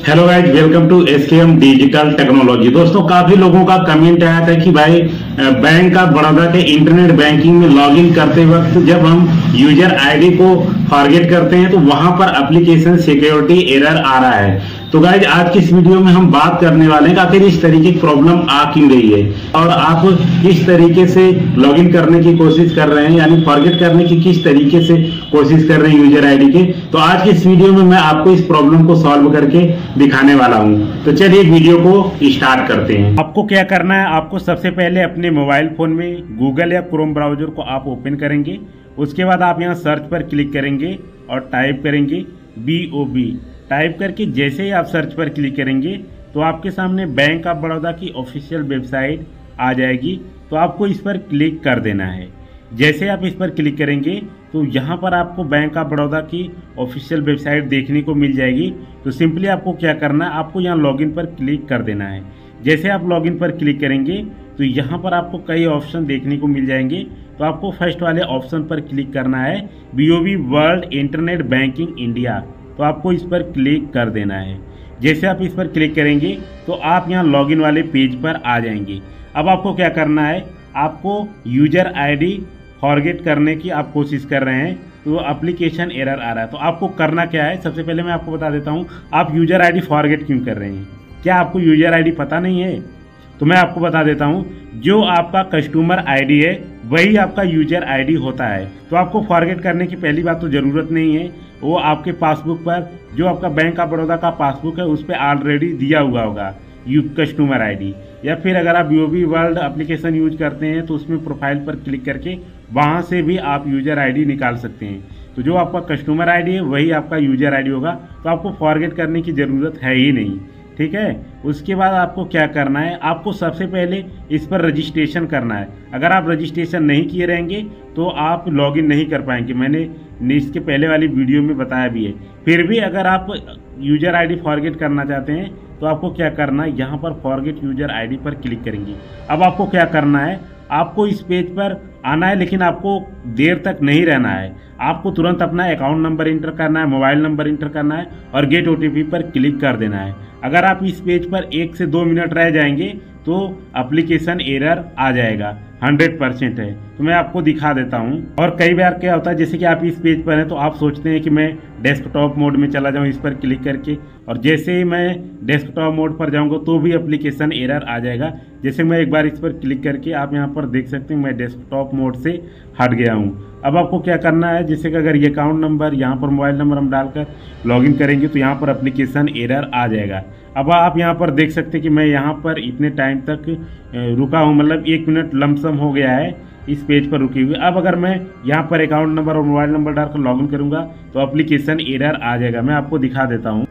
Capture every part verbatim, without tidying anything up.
Hello guys, welcome to SKM digital technology. दोस्तों, काफी लोगों का कमेंट आया था कि भाई बैंक ऑफ बड़ौदा के इंटरनेट बैंकिंग में लॉगिन करते वक्त जब हम यूजर आईडी को फॉरगेट करते हैं तो वहां पर एप्लीकेशन सिक्योरिटी एरर आ रहा है। तो गाइज, आज की इस वीडियो में हम बात करने वाले हैं कि आखिर इस तरीके की प्रॉब्लम आ क्यों रही है और आप किस तरीके से लॉगिन करने की कोशिश कर रहे हैं, यानी फॉरगेट करने की किस तरीके से कोशिश कर रहे हैं यूजर आईडी के। तो आज की इस वीडियो में मैं आपको इस प्रॉब्लम को सॉल्व करके दिखाने वाला हूं। तो चलिए वीडियो को स्टार्ट करते हैं। आपको क्या करना है, आपको सबसे पहले अपने मोबाइल फोन में गूगल या क्रोम ब्राउजर को आप ओपन करेंगे। उसके बाद आप यहां सर्च पर क्लिक करेंगे और टाइप करेंगे बी ओ बी। टाइप करके जैसे ही आप सर्च पर क्लिक करेंगे तो आपके सामने बैंक ऑफ बड़ौदा की ऑफिशियल वेबसाइट आ जाएगी। तो आपको इस पर क्लिक कर देना है। जैसे आप इस पर क्लिक करेंगे तो यहाँ पर आपको बैंक ऑफ बड़ौदा की ऑफिशियल वेबसाइट देखने को मिल जाएगी। तो सिंपली आपको क्या करना है, आपको यहाँ लॉगिन पर क्लिक कर देना है। जैसे आप लॉगिन पर क्लिक करेंगे तो यहाँ पर आपको कई ऑप्शन देखने को मिल जाएंगे। तो आपको फर्स्ट वाले ऑप्शन पर क्लिक करना है, B O B world internet banking India. तो आपको इस पर क्लिक कर देना है। जैसे आप इस पर क्लिक करेंगे तो आप यहाँ लॉगिन वाले पेज पर आ जाएंगे। अब आपको क्या करना है, आपको यूजर आईडी फॉरगेट करने की आप कोशिश कर रहे हैं तो एप्लीकेशन एरर आ रहा है। तो आपको करना क्या है, सबसे पहले मैं आपको बता देता हूँ आप यूजर आईडी फॉरगेट क्यों कर रहे हैं। क्या आपको यूजर आईडी पता नहीं है? तो मैं आपको बता देता हूँ, जो आपका कस्टमर आईडी है वही आपका यूजर आईडी होता है। तो आपको फॉरगेट करने की पहली बात तो ज़रूरत नहीं है। वो आपके पासबुक पर, जो आपका बैंक ऑफ बड़ौदा का पासबुक है उस पर ऑलरेडी दिया हुआ होगा यू कस्टमर आईडी। या फिर अगर आप B O B world application use करते हैं तो उसमें प्रोफाइल पर क्लिक करके वहाँ से भी आप यूजर आईडी निकाल सकते हैं। तो जो आपका कस्टमर आईडी है वही आपका यूजर आईडी होगा। तो आपको फॉरगेट करने की ज़रूरत है ही नहीं, ठीक है। उसके बाद आपको क्या करना है, आपको सबसे पहले इस पर रजिस्ट्रेशन करना है। अगर आप रजिस्ट्रेशन नहीं किए रहेंगे तो आप लॉगिन नहीं कर पाएंगे। मैंने इसके पहले वाली वीडियो में बताया भी है। फिर भी अगर आप यूजर आईडी फॉरगेट करना चाहते हैं तो आपको क्या करना है, यहाँ पर फॉरगेट यूजर आईडी पर क्लिक करेंगे। अब आपको क्या करना है, आपको इस पेज पर आना है, लेकिन आपको देर तक नहीं रहना है। आपको तुरंत अपना अकाउंट नंबर इंटर करना है, मोबाइल नंबर इंटर करना है और गेट ओ टी पी पर क्लिक कर देना है। अगर आप इस पेज पर एक से दो मिनट रह जाएंगे तो एप्लीकेशन एरर आ जाएगा, हंड्रेड परसेंट है। तो मैं आपको दिखा देता हूं। और कई बार क्या होता है, जैसे कि आप इस पेज पर हैं तो आप सोचते हैं कि मैं डेस्कटॉप मोड में चला जाऊं इस पर क्लिक करके, और जैसे ही मैं डेस्कटॉप मोड पर जाऊंगा तो भी एप्लीकेशन एरर आ जाएगा। जैसे मैं एक बार इस पर क्लिक करके, आप यहां पर देख सकते हैं मैं डेस्कटॉप मोड से हट गया हूं। अब आपको क्या करना है, जैसे कि अगर ये अकाउंट नंबर, यहाँ पर मोबाइल नंबर हम डालकर लॉगिन करेंगे तो यहाँ पर एप्लीकेशन एरर आ जाएगा। अब आप यहाँ पर देख सकते हैं कि मैं यहाँ पर इतने टाइम तक रुका हूँ, मतलब एक मिनट लमसम हो गया है इस पेज पर रुके हुए। अब अगर मैं यहाँ पर अकाउंट नंबर और मोबाइल नंबर डालकर लॉगिन करूँगा तो एप्लीकेशन एरर आ जाएगा। मैं आपको दिखा देता हूँ।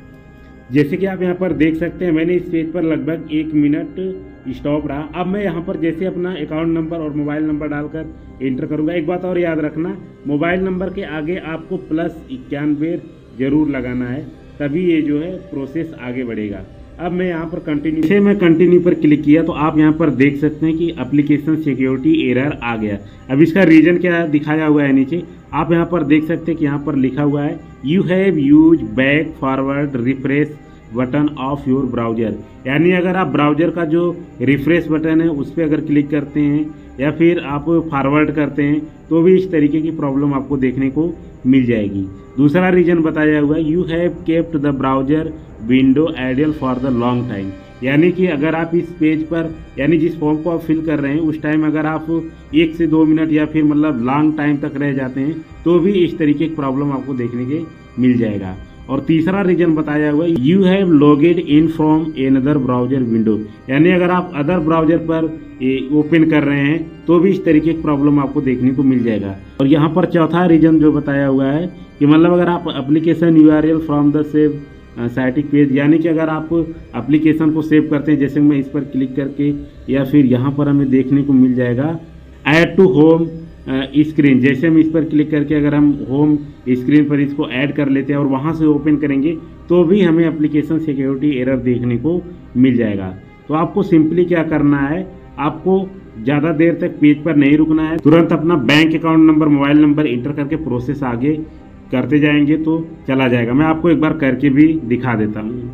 जैसे कि आप यहाँ पर देख सकते हैं मैंने इस पेज पर लगभग एक मिनट स्टॉप रहा। अब मैं यहाँ पर जैसे अपना अकाउंट नंबर और मोबाइल नंबर डालकर एंटर करूँगा, एक बात और याद रखना, मोबाइल नंबर के आगे आपको प्लस इक्यानवे जरूर लगाना है, तभी ये जो है प्रोसेस आगे बढ़ेगा। अब मैं यहाँ पर कंटिन्यू से मैं कंटिन्यू पर क्लिक किया तो आप यहाँ पर देख सकते हैं कि एप्लीकेशन सिक्योरिटी एरर आ गया। अब इसका रीजन क्या दिखाया हुआ है नीचे, आप यहाँ पर देख सकते हैं कि यहाँ पर लिखा हुआ है you have use back forward refresh button of your browser. यानी अगर आप ब्राउजर का जो रिफ्रेश बटन है उस पर अगर क्लिक करते हैं या फिर आप फॉरवर्ड करते हैं तो भी इस तरीके की प्रॉब्लम आपको देखने को मिल जाएगी। दूसरा रीजन बताया हुआ है you have kept the browser window idle for the long time. यानी कि अगर आप इस पेज पर, यानी जिस फॉर्म को आप फिल कर रहे हैं उस टाइम अगर आप एक से दो मिनट या फिर मतलब लॉन्ग टाइम तक रह जाते हैं तो भी इस तरीके की प्रॉब्लम आपको देखने के मिल जाएगा। और तीसरा रीजन बताया हुआ है you have logged in from another browser window. यानी अगर आप अदर ब्राउजर पर ओपन कर रहे हैं तो भी इस तरीके की प्रॉब्लम आपको देखने को मिल जाएगा। और यहाँ पर चौथा रीजन जो बताया हुआ है कि मतलब अगर आप application U R L from the save static page, यानी कि अगर आप एप्लीकेशन को सेव करते हैं, जैसे मैं इस पर क्लिक करके या फिर यहाँ पर हमें देखने को मिल जाएगा ऐड टू होम स्क्रीन। जैसे हम इस पर क्लिक करके अगर हम होम स्क्रीन पर इसको ऐड कर लेते हैं और वहाँ से ओपन करेंगे तो भी हमें एप्लीकेशन सिक्योरिटी एरर देखने को मिल जाएगा। तो आपको सिंपली क्या करना है, आपको ज़्यादा देर तक पेज पर नहीं रुकना है, तुरंत अपना bank account number, mobile number enter करके प्रोसेस आगे करते जाएंगे तो चला जाएगा। मैं आपको एक बार करके भी दिखा देता हूँ।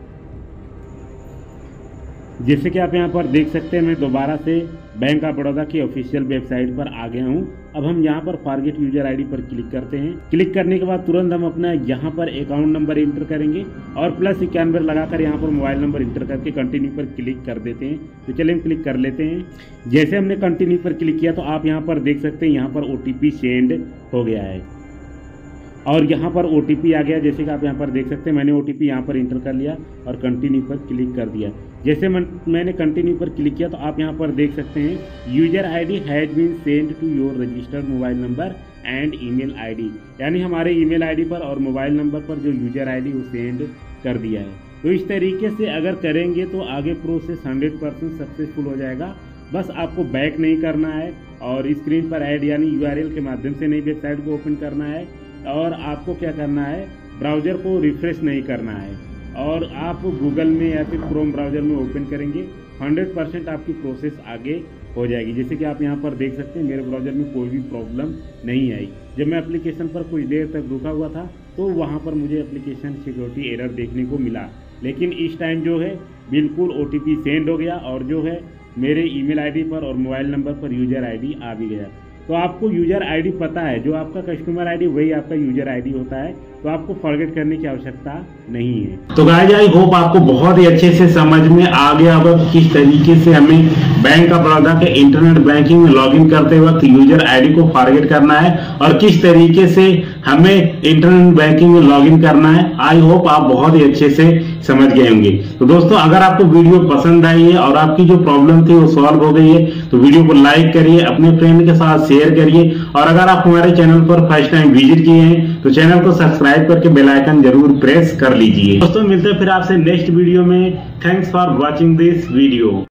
जैसे कि आप यहाँ पर देख सकते हैं, मैं दोबारा से बैंक ऑफ बड़ौदा की ऑफिशियल वेबसाइट पर आ गया हूँ। अब हम यहाँ पर फॉरगेट यूजर आईडी पर क्लिक करते हैं। क्लिक करने के बाद तुरंत हम अपना यहाँ पर अकाउंट नंबर इंटर करेंगे और प्लस इक्यानवे लगाकर यहाँ पर मोबाइल नंबर इंटर करके कंटिन्यू पर क्लिक कर देते हैं। तो चलिए हम क्लिक कर लेते हैं। जैसे हमने कंटिन्यू पर क्लिक किया तो आप यहाँ पर देख सकते हैं यहाँ पर ओ टी पी सेंड हो गया है और यहाँ पर ओ टी पी आ गया। जैसे कि आप यहाँ पर देख सकते हैं, मैंने ओ टी पी यहाँ पर इंटर कर लिया और कंटिन्यू पर क्लिक कर दिया। जैसे मैं मैंने कंटिन्यू पर क्लिक किया तो आप यहाँ पर देख सकते हैं user ID has been send to your registered mobile number and email ID, यानी हमारे ईमेल आईडी पर और मोबाइल नंबर पर जो यूजर आईडी वो सेंड कर दिया है। तो इस तरीके से अगर करेंगे तो आगे प्रोसेस हंड्रेड परसेंट सक्सेसफुल हो जाएगा। बस आपको बैक नहीं करना है और स्क्रीन पर ऐड यानी यू आर एल के माध्यम से नई वेबसाइट को ओपन करना है और आपको क्या करना है, ब्राउज़र को रिफ्रेश नहीं करना है और आप गूगल में या फिर क्रोम ब्राउज़र में ओपन करेंगे, हंड्रेड परसेंट आपकी प्रोसेस आगे हो जाएगी। जैसे कि आप यहाँ पर देख सकते हैं मेरे ब्राउज़र में कोई भी प्रॉब्लम नहीं आई। जब मैं एप्लीकेशन पर कुछ देर तक रुका हुआ था तो वहाँ पर मुझे एप्लीकेशन सिक्योरिटी एरर देखने को मिला, लेकिन इस टाइम जो है बिल्कुल ओ टी पी सेंड हो गया और जो है मेरे ईमेल आईडी पर और मोबाइल नंबर पर यूज़र आईडी आ भी गया। तो आपको यूज़र आईडी पता है, जो आपका कस्टमर आईडी वही आपका यूज़र आईडी होता है, तो आपको फॉरगेट करने की आवश्यकता नहीं है। तो गाइस आई होप आपको बहुत ही अच्छे से समझ में आ गया होगा कि किस तरीके से हमें बैंक ऑफ बड़ौदा के इंटरनेट बैंकिंग में लॉगिन करते वक्त यूजर आईडी को फॉरगेट करना है और किस तरीके से हमें इंटरनेट बैंकिंग में लॉगिन करना है। आई होप आप बहुत ही अच्छे से समझ गए होंगे। तो दोस्तों अगर आपको वीडियो पसंद आई है और आपकी जो प्रॉब्लम थी वो सॉल्व हो गई है तो वीडियो को लाइक करिए, अपने फ्रेंड के साथ शेयर करिए और अगर आप हमारे चैनल पर फर्स्ट टाइम विजिट किए हैं तो चैनल को सब्सक्राइब करके बेल आइकन जरूर प्रेस कर लीजिए। दोस्तों मिलते हैं फिर आपसे नेक्स्ट वीडियो में। Thanks for watching this video.